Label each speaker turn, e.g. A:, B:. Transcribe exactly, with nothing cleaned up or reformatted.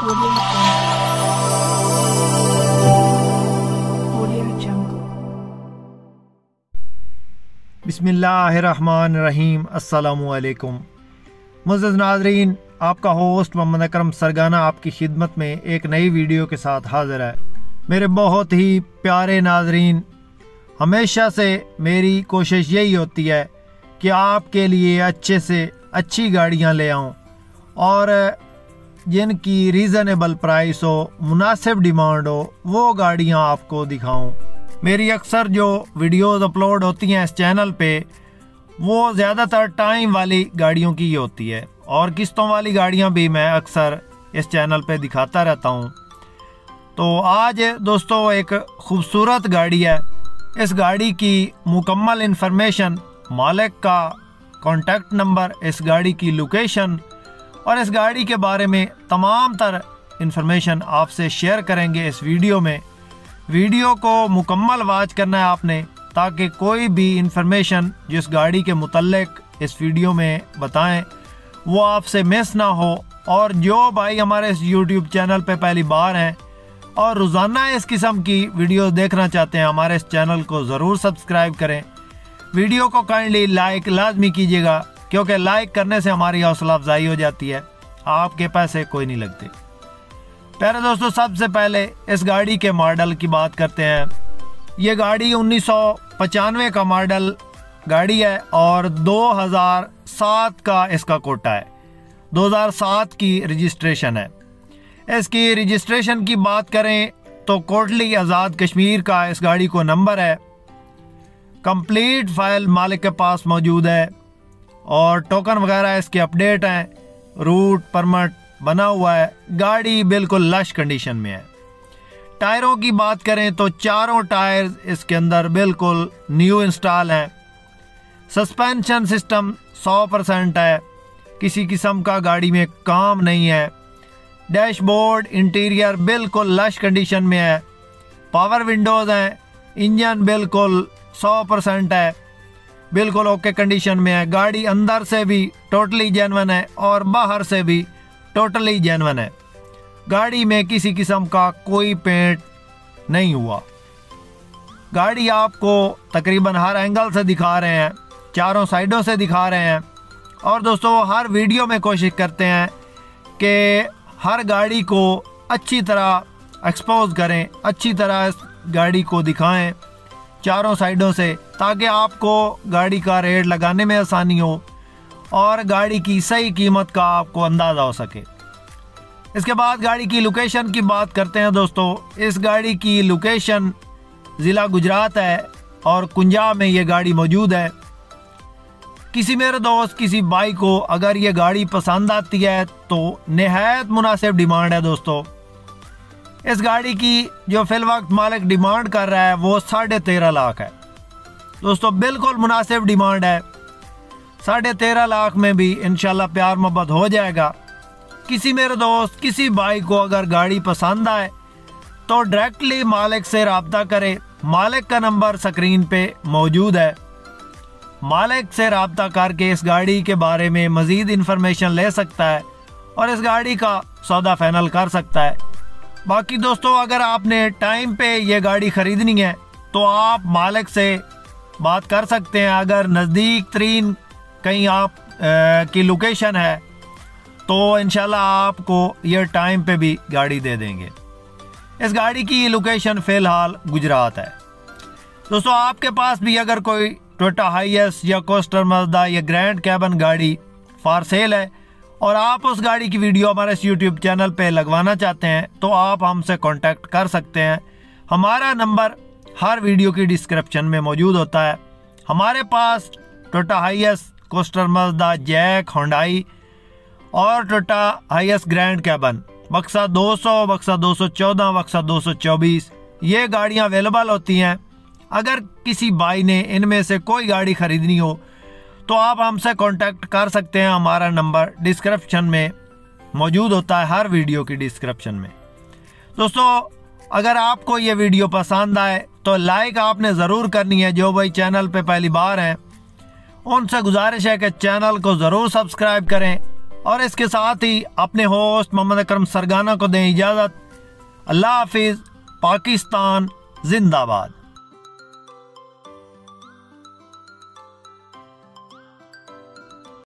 A: Audio Jungle.
B: बिस्मिल्लाहिर्रहमानिर्रहीम। अस्सलामुअलैकुम मुअज़्ज़ज़ नाज़रीन, आपका होस्ट मोहम्मद अकरम सरगाना आपकी खिदमत में एक नई वीडियो के साथ हाज़िर है। मेरे बहुत ही प्यारे नाज़रीन, हमेशा से मेरी कोशिश यही होती है कि आपके लिए अच्छे से अच्छी गाड़ियां ले आऊं और जिनकी रीज़नेबल प्राइस हो, मुनासिब डिमांड हो, वो गाड़ियां आपको दिखाऊं। मेरी अक्सर जो वीडियोस अपलोड होती हैं इस चैनल पे वो ज़्यादातर टाइम वाली गाड़ियों की ही होती है और किस्तों वाली गाड़ियां भी मैं अक्सर इस चैनल पे दिखाता रहता हूं। तो आज दोस्तों एक खूबसूरत गाड़ी है। इस गाड़ी की मुकम्मल इन्फॉर्मेशन, मालिक का कॉन्टैक्ट नंबर, इस गाड़ी की लोकेशन और इस गाड़ी के बारे में तमाम तर इन्फॉर्मेशन आपसे शेयर करेंगे इस वीडियो में। वीडियो को मुकम्मल वॉच करना है आपने, ताकि कोई भी इन्फॉर्मेशन जिस गाड़ी के मुतल्लिक इस वीडियो में बताएं वो आपसे मिस ना हो। और जो भाई हमारे इस यूट्यूब चैनल पे पहली बार हैं और रोज़ाना इस किस्म की वीडियोस देखना चाहते हैं, हमारे इस चैनल को ज़रूर सब्सक्राइब करें। वीडियो को काइंडली लाइक लाजमी कीजिएगा, क्योंकि लाइक करने से हमारी हौसला अफजाई हो जाती है, आपके पैसे कोई नहीं लगते। प्यारे दोस्तों, सबसे पहले इस गाड़ी के मॉडल की बात करते हैं। ये गाड़ी उन्नीस सौ पचानवे का मॉडल गाड़ी है और दो हज़ार सात का इसका कोटा है। दो हज़ार सात की रजिस्ट्रेशन है। इसकी रजिस्ट्रेशन की बात करें तो कोटली आज़ाद कश्मीर का इस गाड़ी को नंबर है। कंप्लीट फाइल मालिक के पास मौजूद है और टोकन वगैरह इसके अपडेट हैं। रूट परमिट बना हुआ है। गाड़ी बिल्कुल लश कंडीशन में है। टायरों की बात करें तो चारों टायर इसके अंदर बिल्कुल न्यू इंस्टॉल हैं। सस्पेंशन सिस्टम सौ परसेंट है, किसी किस्म का गाड़ी में काम नहीं है। डैशबोर्ड इंटीरियर बिल्कुल लश कंडीशन में है। पावर विंडोज़ हैं। इंजन बिल्कुल सौ परसेंट है, बिल्कुल ओके कंडीशन में है। गाड़ी अंदर से भी टोटली जेन्युइन है और बाहर से भी टोटली जेन्युइन है। गाड़ी में किसी किस्म का कोई पेंट नहीं हुआ। गाड़ी आपको तकरीबन हर एंगल से दिखा रहे हैं, चारों साइडों से दिखा रहे हैं। और दोस्तों, हर वीडियो में कोशिश करते हैं कि हर गाड़ी को अच्छी तरह एक्सपोज करें, अच्छी तरह इस गाड़ी को दिखाएं चारों साइडों से, ताकि आपको गाड़ी का रेट लगाने में आसानी हो और गाड़ी की सही कीमत का आपको अंदाज़ा हो सके। इसके बाद गाड़ी की लोकेशन की बात करते हैं दोस्तों। इस गाड़ी की लोकेशन ज़िला गुजरात है और कुंजा में ये गाड़ी मौजूद है। किसी मेरे दोस्त, किसी भाई को अगर ये गाड़ी पसंद आती है तो निहायत मुनासिब डिमांड है दोस्तों। इस गाड़ी की जो फिल वक्त मालिक डिमांड कर रहा है वो साढ़े तेरह लाख है दोस्तों। बिल्कुल मुनासिब डिमांड है। साढ़े तेरह लाख में भी इंशाल्लाह प्यार मोहब्बत हो जाएगा। किसी मेरे दोस्त, किसी भाई को अगर गाड़ी पसंद आए तो डायरेक्टली मालिक से रब्ता करे। मालिक का नंबर स्क्रीन पे मौजूद है। मालिक से रब्ता करके इस गाड़ी के बारे में मज़ीद इन्फॉर्मेशन ले सकता है और इस गाड़ी का सौदा फाइनल कर सकता है। बाकी दोस्तों, अगर आपने टाइम पे ये गाड़ी ख़रीदनी है तो आप मालिक से बात कर सकते हैं। अगर नज़दीक तरीन कहीं आप आ, की लोकेशन है तो इंशाल्लाह आपको ये टाइम पे भी गाड़ी दे देंगे। इस गाड़ी की लोकेशन फ़िलहाल गुजरात है। दोस्तों, आपके पास भी अगर कोई टोयोटा हाईएस या कोस्टर मज़दा या ग्रैंड कैबन गाड़ी फॉर सेल है और आप उस गाड़ी की वीडियो हमारे इस यूट्यूब चैनल पे लगवाना चाहते हैं तो आप हमसे कांटेक्ट कर सकते हैं। हमारा नंबर हर वीडियो की डिस्क्रिप्शन में मौजूद होता है। हमारे पास Toyota Hiace, Coaster Mazda, JAC, Hyundai और टोयोटा हाईएस ग्रैंड कैबन, बक्सा दो सौ, बक्सा दो सौ चौदह, बक्सा दो सौ चौबीस ये गाड़ियाँ अवेलेबल होती हैं। अगर किसी भाई ने इनमें से कोई गाड़ी ख़रीदनी हो तो आप हमसे कांटेक्ट कर सकते हैं। हमारा नंबर डिस्क्रिप्शन में मौजूद होता है, हर वीडियो की डिस्क्रिप्शन में। दोस्तों, अगर आपको ये वीडियो पसंद आए तो लाइक आपने ज़रूर करनी है। जो भाई चैनल पे पहली बार हैं उनसे गुजारिश है कि चैनल को ज़रूर सब्सक्राइब करें और इसके साथ ही अपने होस्ट मोहम्मद अकरम सरगाना को दें इजाज़त। अल्लाह हाफिज़। पाकिस्तान जिंदाबाद।